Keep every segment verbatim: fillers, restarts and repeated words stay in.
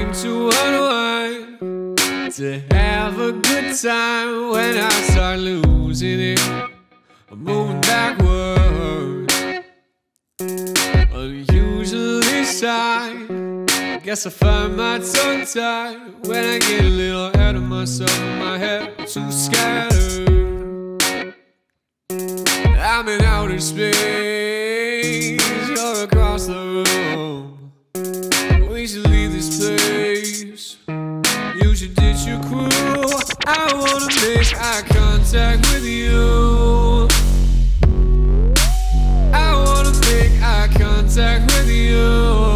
time to unwind, to have a good time. When I start losing it, I'm moving backwards, unusually shy. Guess I find my tongue tied when I get a little out of myself and my head too scattered. I'm in outer space, you're across the room. We should leave this place, you should ditch your crew. I wanna make eye contact with you, I wanna make eye contact with you.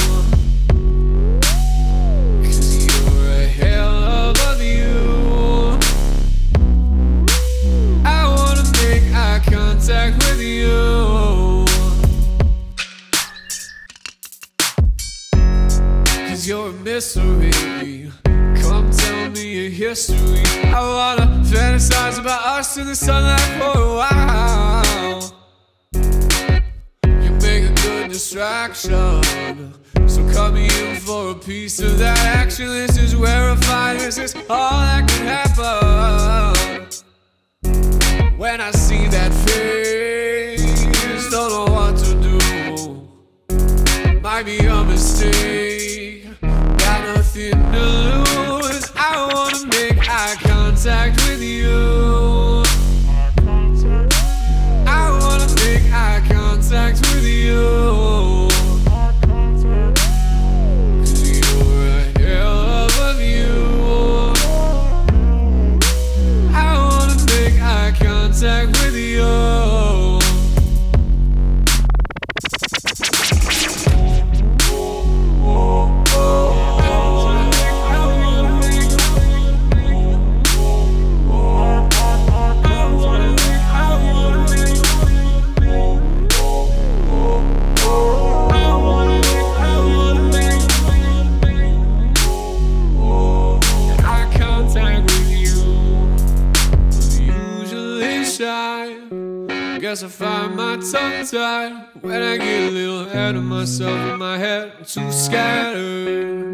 With you, 'cause you're a mystery. Come tell me your history. I wanna fantasize about us in the sunlight for a while. You make a good distraction, so come in for a piece of that action. This is rarefied, this is all that can happen. When I see that face, don't know what to do. Might be a mistake, got nothing to lose. I wanna make eye contact with you, I wanna make eye contact with you. 'Cause you're a hell of a view. I wanna make eye contact with you. Guess I find my tongue tied when I get a little ahead of myself and my head too scattered.